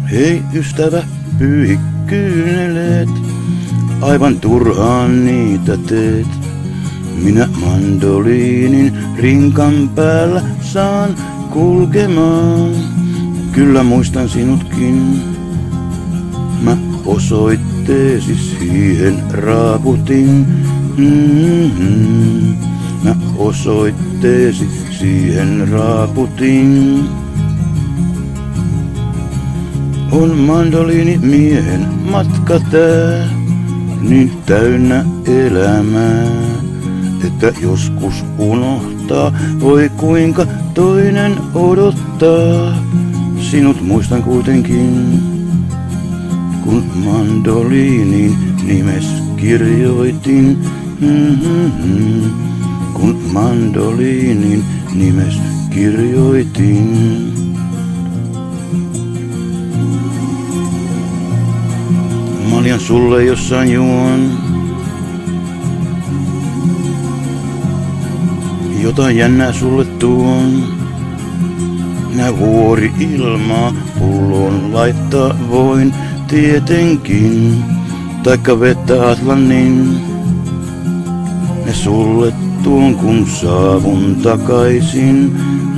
Hei ystävä, pyyhi kyyneleet, aivan turhaan niitä teet. Minä mandoliinin rinkan päällä saan kulkemaan. Kyllä muistan sinutkin. Mä osoitteesi siihen raaputin. Mä osoitteesi siihen raaputin. On mandoliini miehen matka tää, niin täynnä elämää, että joskus unohtaa, voi kuinka toinen odottaa. Sinut muistan kuitenkin, kun mandoliinin nimes kirjoitin. Kun mandoliinin nimes kirjoitin. Maljan sulle jossain juon. Jotain jännää sulle tuon. Nää vuori ilmaa pulloon laittaa voin tietenkin. Taikka vettä Atlannin. Ne sulle tuon kun saavun takaisin.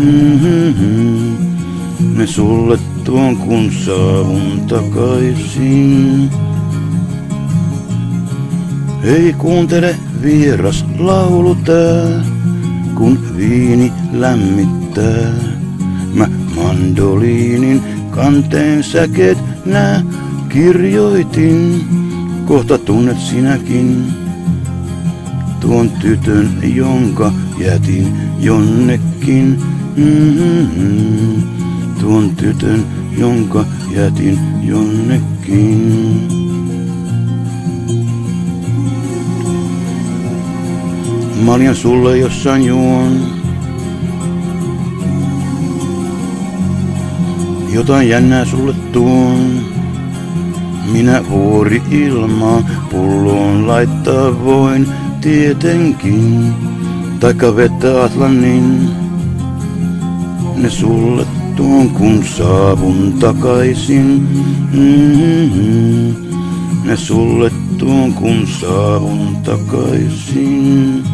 Ne sulle tuon kun saavun takaisin. Hei kuuntele vieras laulu tää, kun viini lämmittää. Mä mandoliinin kanteen säkeet nää kirjoitin. Kohta tunnet sinäkin tuon tytön, jonka jätin jonnekin. Tuon tytön, jonka jätin jonnekin. Maljan sulle jossain juon. Jotain jännää sulle tuon. Minä vuori ilmaa pulloon laittaa voin tietenkin. Taikka vettä Atlannin. Ne sulle tuon kun saavun takaisin. Ne sulle tuon kun saavun takaisin.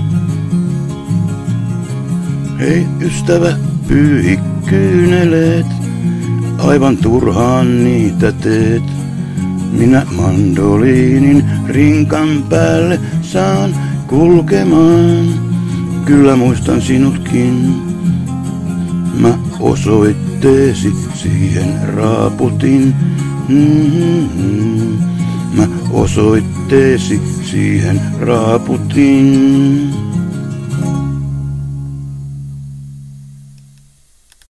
Hei ystävä, pyyhi kyyneleet, aivan turhaan niitä teet. Minä mandoliinin rinkan päälle saan kulkemaan. Kyllä muistan sinutkin. Mä osoitteesi siihen raaputin. Mä osoitteesi siihen raaputin.